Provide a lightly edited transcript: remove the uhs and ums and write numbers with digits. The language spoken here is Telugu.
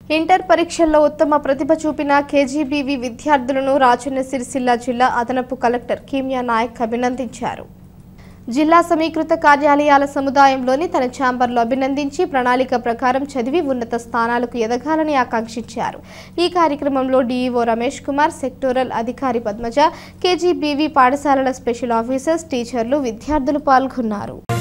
ఇంటర్ పరీక్షల్లో ఉత్తమ ప్రతిభ చూపిన కేజీబీవీ విద్యార్థులను రాజన్న సిరిసిల్ల జిల్లా అదనపు కలెక్టర్ కీమియా నాయక్ అభినందించారు. జిల్లా సమీకృత కార్యాలయాల సముదాయంలోని తన ఛాంబర్లో అభినందించి ప్రణాళిక ప్రకారం చదివి ఉన్నత స్థానాలకు ఎదగాలని ఆకాంక్షించారు. ఈ కార్యక్రమంలో డీఈఓ రమేష్ కుమార్, సెక్టోరల్ అధికారి పద్మజ, కేజీబీవీ పాఠశాలల స్పెషల్ ఆఫీసర్స్, టీచర్లు, విద్యార్థులు పాల్గొన్నారు.